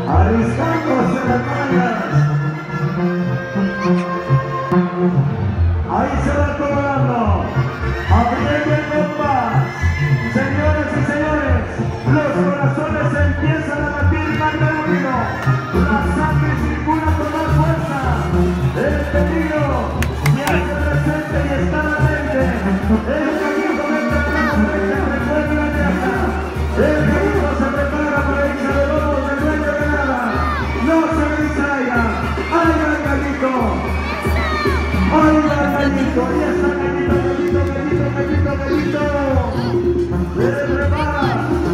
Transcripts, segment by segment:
arriscándose las mallas. Ahí se va acomodando. Apriete el compás. Señoras y señores, los corazones empiezan a latir más de uno. La sangre circula con más fuerza. El peligro se hace presente y está latente. El camino comienza a recuerda la tierra. El camino se prepara para irse de lobos de dueño de nada. No se distraiga. ¡Ay, el gallito! ¡Ay, el gallito! ¡Y está gallito, gallito, gallito, gallito, gallito! ¡Se prepara!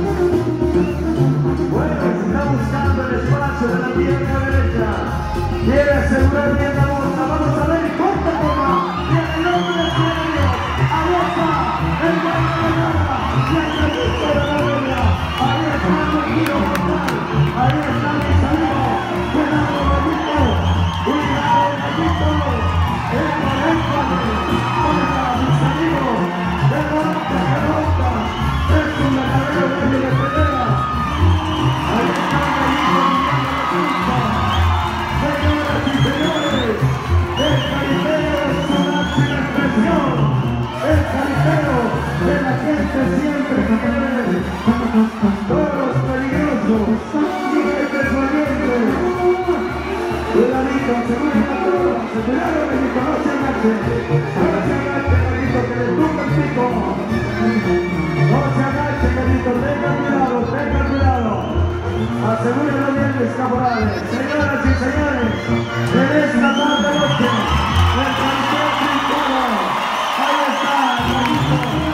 Bueno, está buscando el espacio de la pierna derecha. Quiere asegurar bien la bolsa. Vamos a ver, corta toma. Y en el nombre del cielo, avanza el dueño de nada. Y el gallito de la reina. Ahí está el giro mortal. Ahí está mi amigo. Cuidado, gallito. Cuidado, gallito. El malévolo. Oiga, mis amigos. Derrota, derrota. Es un verdadero dueño de pelea. Ahí está el gallito mirando la pista. Señoras y señores, el caripeo es su máxima expresión. El caripeo de la gente siempre que ve. Todos peligrosos, límites valientes. Cuidadito, asegúrense a todos. Cuidado, Benito, no se agache. No se agache, Benito, que le tumba el pico. No se agache, Benito, tenga cuidado, tenga cuidado. Asegúrenlo bien, mis caporales. Señoras y señores, en esta tarde noche, el caripeo triunfado. Ahí está, el gallito.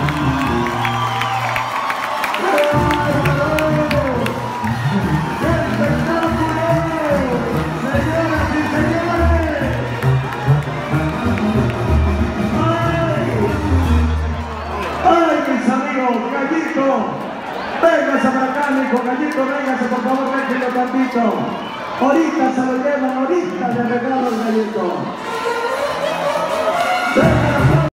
Gallito, véngase para acá, mijo, gallito, véngase, por favor, déjenlo tantito. Ahorita se lo llevan, ahorita le regalo el gallito.